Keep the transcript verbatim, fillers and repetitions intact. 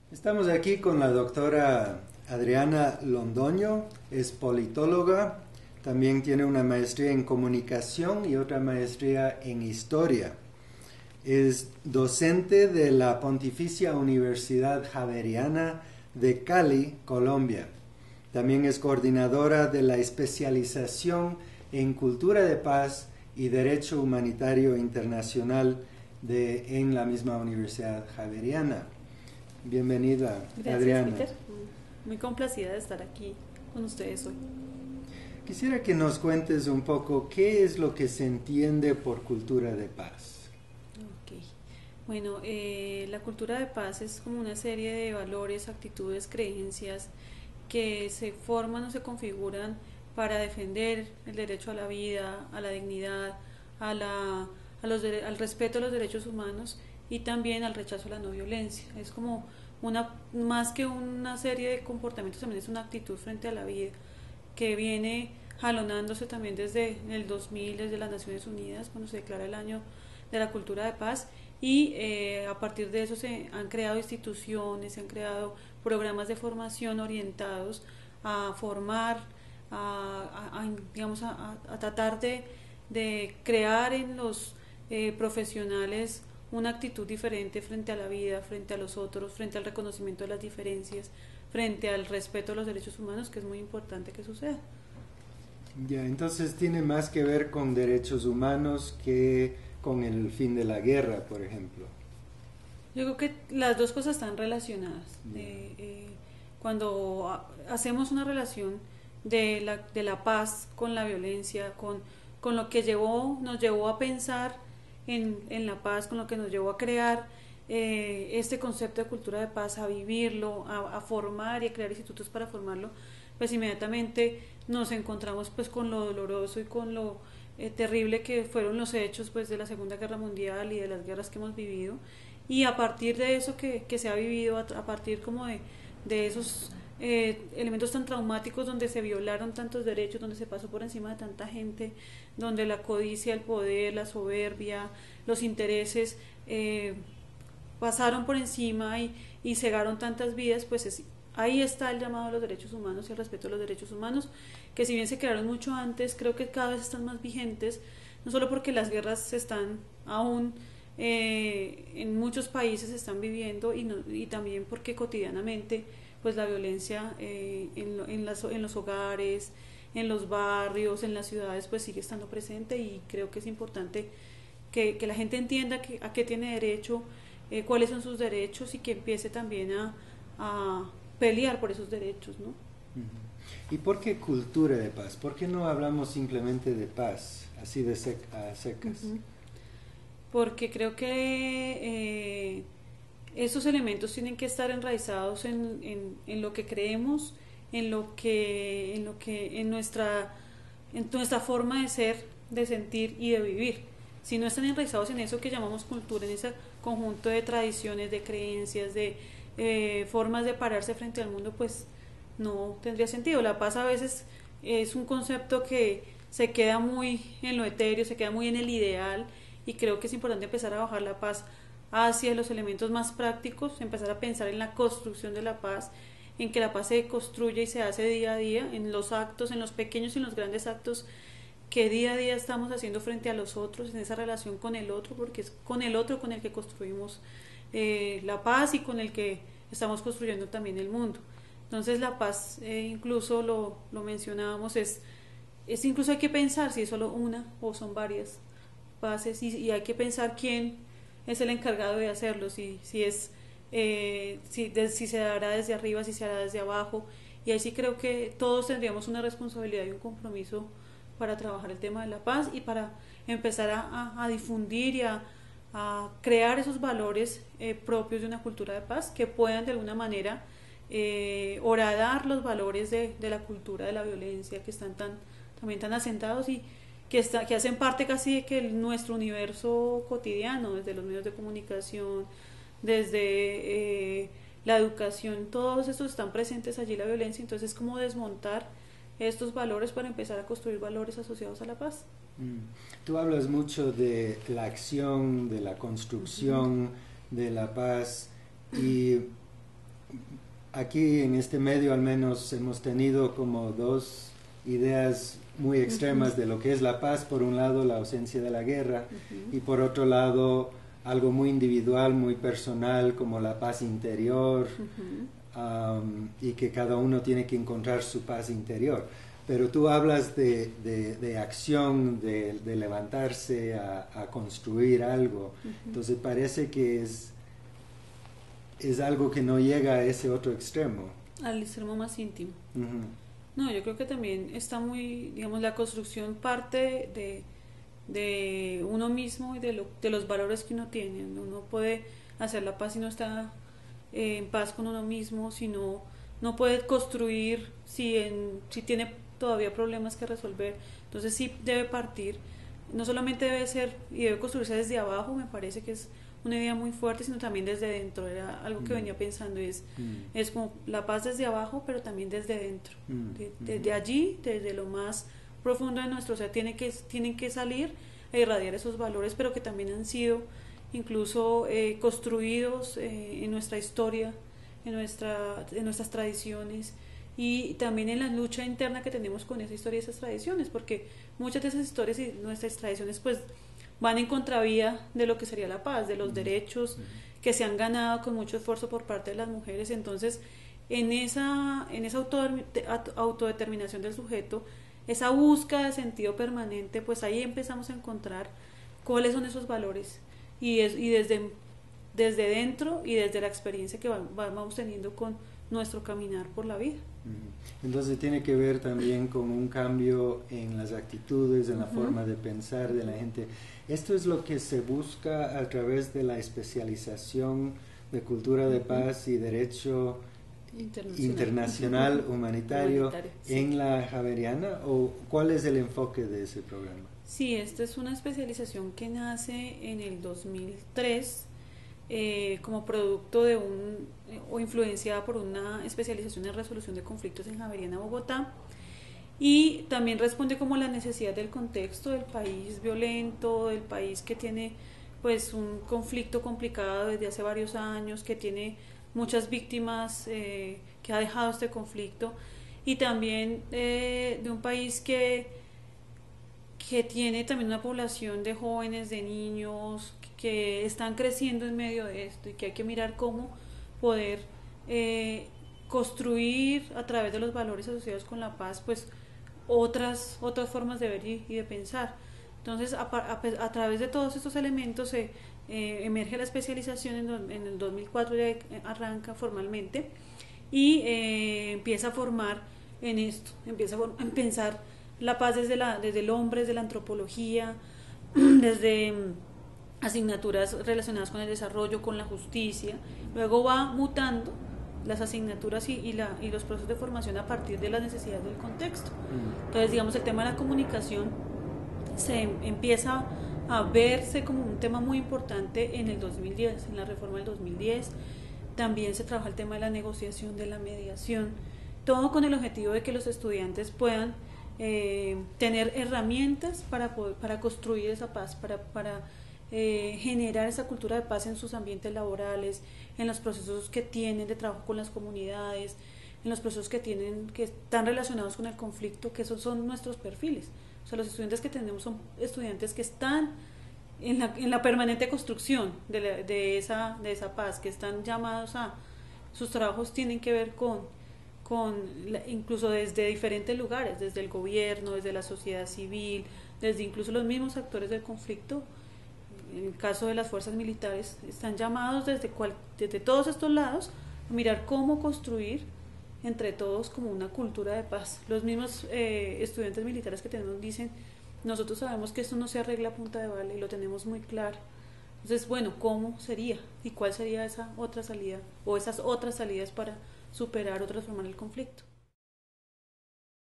Estamos aquí con la doctora Adriana Londoño, es politóloga, también tiene una maestría en comunicación y otra maestría en historia. Es docente de la Pontificia Universidad Javeriana de Cali, Colombia. También es coordinadora de la especialización en cultura de paz y derecho humanitario internacional de, en la misma Universidad Javeriana. Bienvenida, Gracias, Adriana. Peter. Muy complacida de estar aquí con ustedes hoy. Quisiera que nos cuentes un poco qué es lo que se entiende por cultura de paz. Okay. Bueno, eh, la cultura de paz es como una serie de valores, actitudes, creencias que se forman o se configuran para defender el derecho a la vida, a la dignidad, a la, a los de, al respeto a los derechos humanos y también al rechazo a la no violencia. Es como una, más que una serie de comportamientos, también es una actitud frente a la vida que viene jalonándose también desde el dos mil, desde las Naciones Unidas, cuando se declara el año de la cultura de paz, y eh, a partir de eso se han creado instituciones, se han creado programas de formación orientados a formar, a, a, a digamos, a, a tratar de, de crear en los eh, profesionales una actitud diferente frente a la vida, frente a los otros, frente al reconocimiento de las diferencias, frente al respeto a los derechos humanos, que es muy importante que suceda. Ya, entonces tiene más que ver con derechos humanos que con el fin de la guerra, por ejemplo. Yo creo que las dos cosas están relacionadas. De, eh, cuando hacemos una relación de la, de la paz con la violencia, con, con lo que llevó, nos llevó a pensar en, en la paz, con lo que nos llevó a crear eh, este concepto de cultura de paz, a vivirlo, a, a formar y a crear institutos para formarlo, pues inmediatamente nos encontramos pues con lo doloroso y con lo eh, terrible que fueron los hechos pues de la Segunda Guerra Mundial y de las guerras que hemos vivido, y a partir de eso que, que se ha vivido, a, a partir como de, de esos eh, elementos tan traumáticos donde se violaron tantos derechos, donde se pasó por encima de tanta gente, donde la codicia, el poder, la soberbia, los intereses eh, pasaron por encima y, y cegaron tantas vidas, pues es, ahí está el llamado a los derechos humanos y el respeto a los derechos humanos, que si bien se crearon mucho antes, creo que cada vez están más vigentes, no solo porque las guerras están aún eh, en muchos países se están viviendo y, no, y también porque cotidianamente pues la violencia eh, en, en, las, en los hogares, en los barrios, en las ciudades pues sigue estando presente, y creo que es importante que, que la gente entienda que, a qué tiene derecho, eh, cuáles son sus derechos, y que empiece también a, a pelear por esos derechos, ¿no? ¿Y por qué cultura de paz? ¿Por qué no hablamos simplemente de paz, así de sec a secas? Uh-huh. Porque creo que eh, esos elementos tienen que estar enraizados en, en, en lo que creemos, en lo que, en lo que, en nuestra, en nuestra forma de ser, de sentir y de vivir. Si no están enraizados en eso que llamamos cultura, en ese conjunto de tradiciones, de creencias, de eh, formas de pararse frente al mundo, pues no tendría sentido. La paz a veces es un concepto que se queda muy en lo etéreo, se queda muy en el ideal, y creo que es importante empezar a bajar la paz hacia los elementos más prácticos, empezar a pensar en la construcción de la paz, en que la paz se construye y se hace día a día, en los actos, en los pequeños y en los grandes actos que día a día estamos haciendo frente a los otros, en esa relación con el otro, porque es con el otro con el que construimos eh, la paz y con el que estamos construyendo también el mundo. Entonces la paz, eh, incluso lo, lo mencionábamos, es, es incluso hay que pensar si es solo una o son varias pases, y, y hay que pensar quién es el encargado de hacerlo, si, si es eh, si, de, si se dará desde arriba, si se hará desde abajo, y ahí sí creo que todos tendríamos una responsabilidad y un compromiso para trabajar el tema de la paz y para empezar a, a, a difundir y a, a crear esos valores eh, propios de una cultura de paz que puedan de alguna manera eh, horadar los valores de, de la cultura de la violencia que están tan, también tan asentados y que, está, que hacen parte casi de que el, nuestro universo cotidiano, desde los medios de comunicación, desde eh, la educación, todos estos están presentes allí, la violencia. Entonces es como desmontar estos valores para empezar a construir valores asociados a la paz. Mm. Tú hablas mucho de la acción, de la construcción, uh-huh. de la paz, y aquí en este medio al menos hemos tenido como dos ideas muy extremas uh-huh. de lo que es la paz. Por un lado, la ausencia de la guerra, uh-huh. y por otro lado, algo muy individual, muy personal, como la paz interior, uh-huh. um, y que cada uno tiene que encontrar su paz interior. Pero tú hablas de, de, de acción, de, de levantarse a, a construir algo. Uh-huh. Entonces parece que es, es algo que no llega a ese otro extremo. Al extremo más íntimo. Uh-huh. No, yo creo que también está muy, digamos, la construcción parte de, de uno mismo y de, lo, de los valores que uno tiene. Uno puede hacer la paz si no está eh, en paz con uno mismo, si no, no puede construir si, en, si tiene todavía problemas que resolver. Entonces sí debe partir, no solamente debe ser y debe construirse desde abajo, me parece que es una idea muy fuerte, sino también desde dentro. Era algo que mm. venía pensando, y es, mm. es como la paz desde abajo, pero también desde dentro. Mm. De, desde allí, desde lo más profundo de nuestro ser, tiene que, tienen que salir e irradiar esos valores, pero que también han sido incluso eh, construidos eh, en nuestra historia, en, nuestra, en nuestras tradiciones, y también en la lucha interna que tenemos con esa historia y esas tradiciones, porque muchas de esas historias y nuestras tradiciones pues van en contravía de lo que sería la paz, de los derechos que se han ganado con mucho esfuerzo por parte de las mujeres. Entonces, en esa, en esa autodeterminación del sujeto, esa búsqueda de sentido permanente, pues ahí empezamos a encontrar cuáles son esos valores, y, es, y desde, desde dentro y desde la experiencia que vamos teniendo con nuestro caminar por la vida. Entonces tiene que ver también con un cambio en las actitudes, en la uh-huh. forma de pensar de la gente. Esto es lo que se busca a través de la especialización de cultura de paz y derecho internacional, internacional humanitario, humanitario sí. en la Javeriana, ¿o cuál es el enfoque de ese programa? Sí, esta es una especialización que nace en el dos mil tres eh, como producto de un eh, o influenciada por una especialización en resolución de conflictos en Javeriana, Bogotá, y también responde como a la necesidad del contexto del país violento, del país que tiene pues un conflicto complicado desde hace varios años, que tiene muchas víctimas, eh, que ha dejado este conflicto, y también eh, de un país que, que tiene también una población de jóvenes, de niños, que están creciendo en medio de esto, y que hay que mirar cómo poder eh, construir a través de los valores asociados con la paz pues otras otras formas de ver y, y de pensar. Entonces a, a, a través de todos estos elementos se eh, emerge la especialización en, en el dos mil cuatro, ya arranca formalmente, y eh, empieza a formar en esto, empieza a, a pensar la paz desde, la, desde el hombre, desde la antropología, desde asignaturas relacionadas con el desarrollo, con la justicia. Luego va mutando las asignaturas y, y, la, y los procesos de formación a partir de las necesidades del contexto. Entonces, digamos, el tema de la comunicación se empieza a verse como un tema muy importante en el dos mil diez, en la reforma del dos mil diez. También se trabaja el tema de la negociación, de la mediación, todo con el objetivo de que los estudiantes puedan eh, tener herramientas para, poder, para construir esa paz, para, para eh, generar esa cultura de paz en sus ambientes laborales, en los procesos que tienen de trabajo con las comunidades, en los procesos que tienen que están relacionados con el conflicto, que esos son nuestros perfiles. O sea, los estudiantes que tenemos son estudiantes que están en la, en la permanente construcción de, la, de, esa, de esa paz, que están llamados a, sus trabajos tienen que ver con, con la, incluso desde diferentes lugares, desde el gobierno, desde la sociedad civil, desde incluso los mismos actores del conflicto. En el caso de las fuerzas militares, están llamados desde, cual, desde todos estos lados a mirar cómo construir entre todos como una cultura de paz. Los mismos eh, estudiantes militares que tenemos dicen, nosotros sabemos que esto no se arregla a punta de bala y lo tenemos muy claro. Entonces, bueno, ¿cómo sería? ¿Y cuál sería esa otra salida o esas otras salidas para superar o transformar el conflicto?